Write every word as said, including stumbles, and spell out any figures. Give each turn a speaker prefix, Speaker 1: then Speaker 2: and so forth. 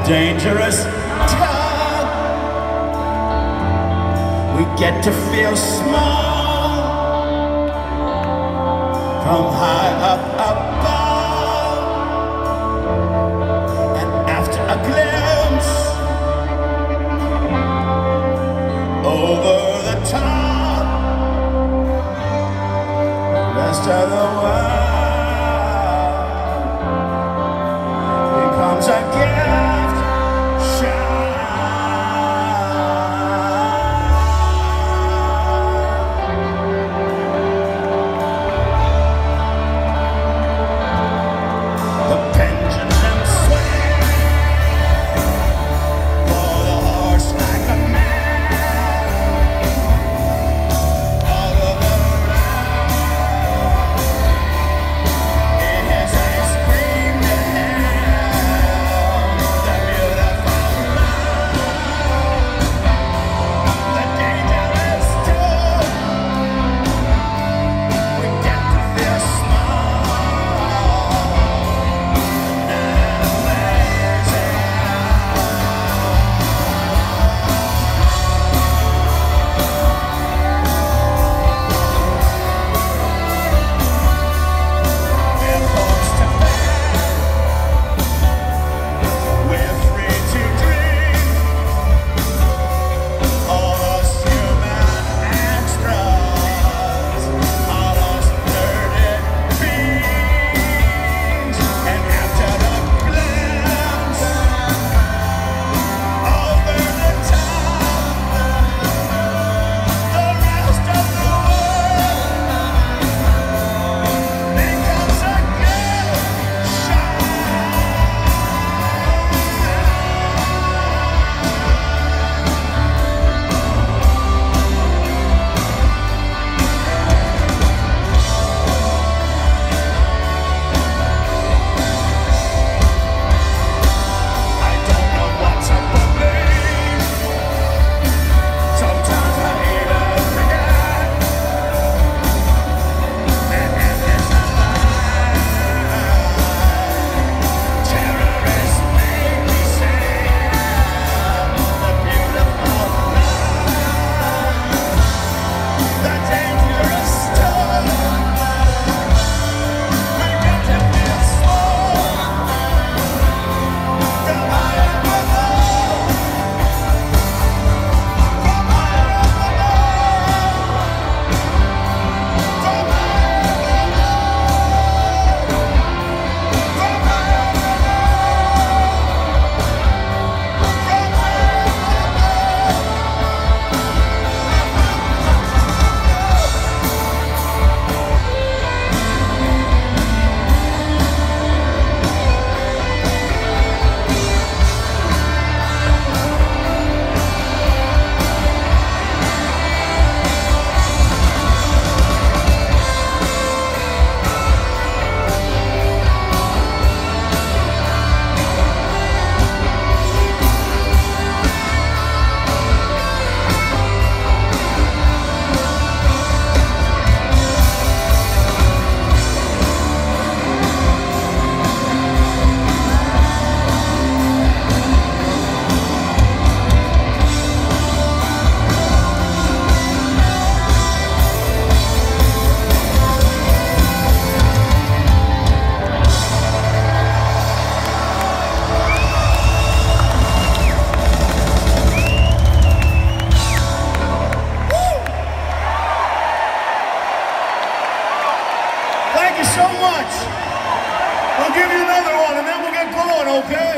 Speaker 1: dangerous tug. We get to feel small from high up above, and after a glimpse over the top, the rest of the world becomes a gift shine. The pendulum swings for the horse like a man all over around. In his ice cream to hell, the beautiful love, the dangerous too. We get to feel small and lazy. We're forced to bed, we're free to dream, all us human extras, all us dirty beings. And after the glimpse over the top, the rest of the world becomes a gift shine. I don't know what to believe. Sometimes I even forget. And in this life, terrorists make me sad. The beautiful love, the dangerous stuff. We get to feel small from high up above, from high up above, from high up above, from high up above, from high Thank you so much. We'll give you another one and then we'll get going, okay?